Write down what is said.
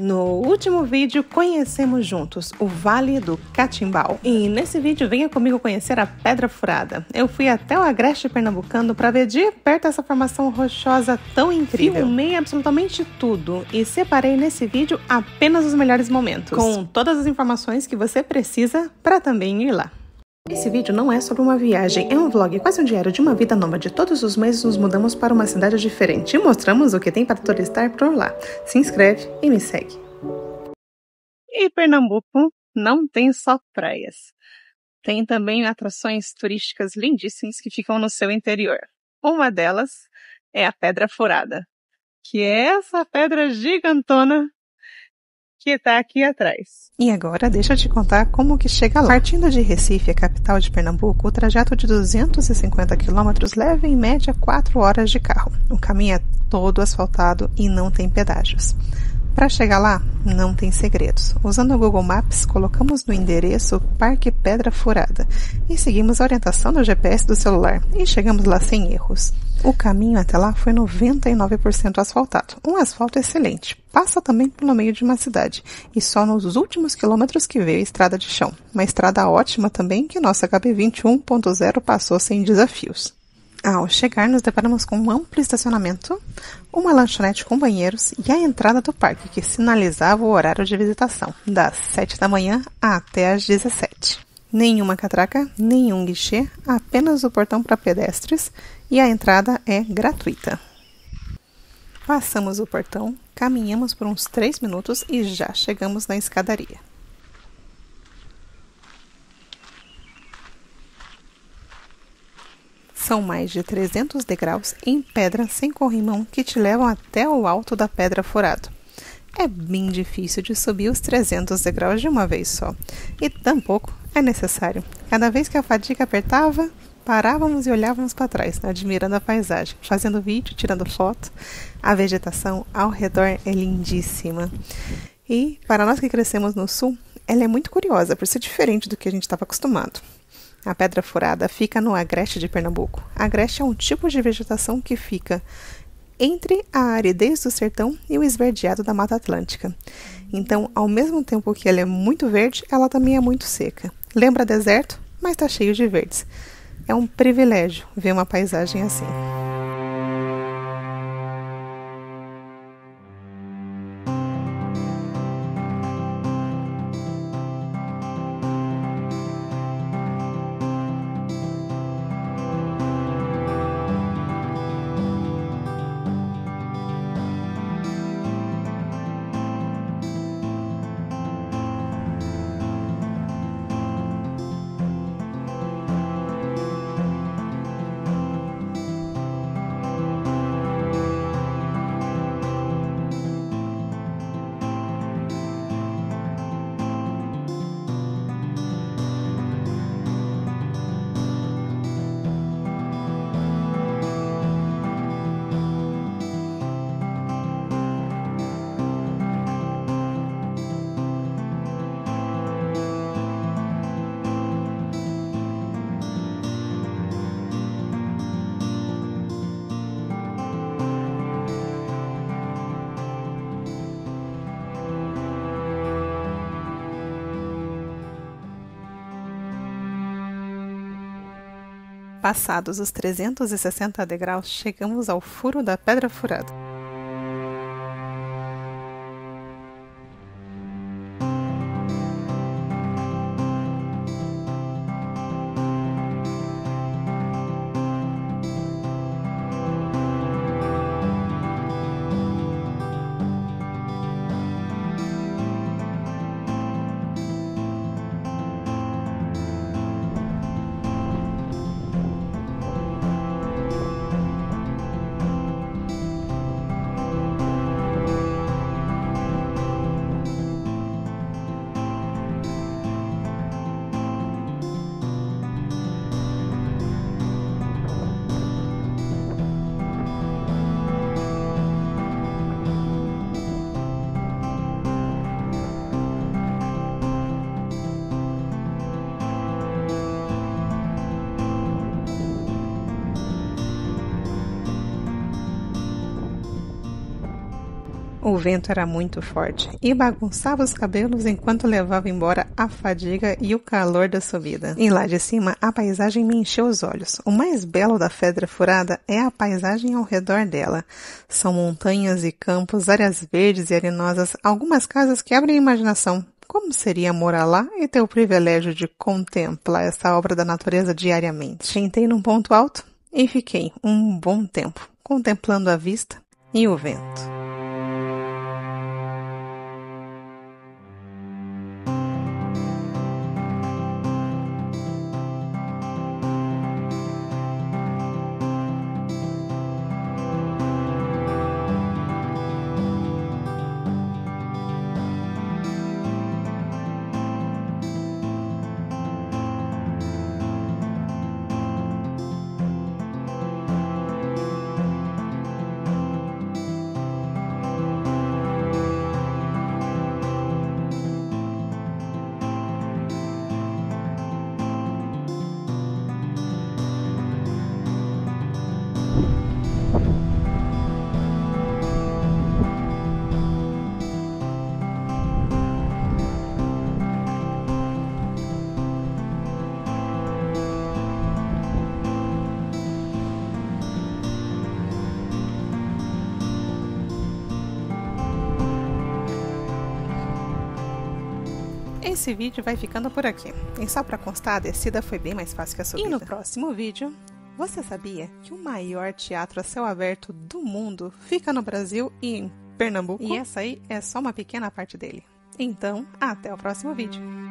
No último vídeo, conhecemos juntos o Vale do Catimbau. E nesse vídeo, venha comigo conhecer a Pedra Furada. Eu fui até o Agreste Pernambucano para ver de perto essa formação rochosa tão incrível. Filmei absolutamente tudo e separei nesse vídeo apenas os melhores momentos, com todas as informações que você precisa para também ir lá. Esse vídeo não é sobre uma viagem, é um vlog, quase um diário de uma vida nômade. Todos os meses nos mudamos para uma cidade diferente e mostramos o que tem para turistar por lá. Se inscreve e me segue. E Pernambuco não tem só praias. Tem também atrações turísticas lindíssimas que ficam no seu interior. Uma delas é a Pedra Furada, que é essa pedra gigantona que está aqui atrás. E agora deixa eu te contar como que chega lá. Partindo de Recife, a capital de Pernambuco, o trajeto de 250 quilômetros leva em média 4 horas de carro. O caminho é todo asfaltado e não tem pedágios. Para chegar lá, não tem segredos. Usando o Google Maps, colocamos no endereço Parque Pedra Furada e seguimos a orientação do GPS do celular e chegamos lá sem erros. O caminho até lá foi 99% asfaltado, um asfalto excelente. Passa também pelo meio de uma cidade e só nos últimos quilômetros que veio a estrada de chão. Uma estrada ótima também que nossa HB20 1.0 passou sem desafios. Ao chegar, nos deparamos com um amplo estacionamento, uma lanchonete com banheiros e a entrada do parque, que sinalizava o horário de visitação, das 7 da manhã até as 17. Nenhuma catraca, nenhum guichê, apenas o portão para pedestres e a entrada é gratuita. Passamos o portão, caminhamos por uns 3 minutos e já chegamos na escadaria. São mais de 300 degraus em pedra sem corrimão que te levam até o alto da Pedra Furada. É bem difícil de subir os 300 degraus de uma vez só, e tampouco é necessário. Cada vez que a fadiga apertava, parávamos e olhávamos para trás, admirando a paisagem, fazendo vídeo, tirando foto. A vegetação ao redor é lindíssima. E, para nós que crescemos no sul, ela é muito curiosa, por ser diferente do que a gente estava acostumado. A Pedra Furada fica no Agreste de Pernambuco. Agreste é um tipo de vegetação que fica entre a aridez do sertão e o esverdeado da Mata Atlântica. Então, ao mesmo tempo que ela é muito verde, ela também é muito seca. Lembra deserto, mas está cheio de verdes. É um privilégio ver uma paisagem assim. Passados os 360 degraus, chegamos ao Furo da Pedra Furada. O vento era muito forte e bagunçava os cabelos enquanto levava embora a fadiga e o calor da subida. E lá de cima, a paisagem me encheu os olhos. O mais belo da Pedra Furada é a paisagem ao redor dela. São montanhas e campos, áreas verdes e arenosas, algumas casas que abrem a imaginação. Como seria morar lá e ter o privilégio de contemplar essa obra da natureza diariamente? Sentei num ponto alto e fiquei um bom tempo contemplando a vista e o vento. Esse vídeo vai ficando por aqui. E só para constar, a descida foi bem mais fácil que a subida. E no próximo vídeo, você sabia que o maior teatro a céu aberto do mundo fica no Brasil e em Pernambuco? E essa aí é só uma pequena parte dele. Então, até o próximo vídeo.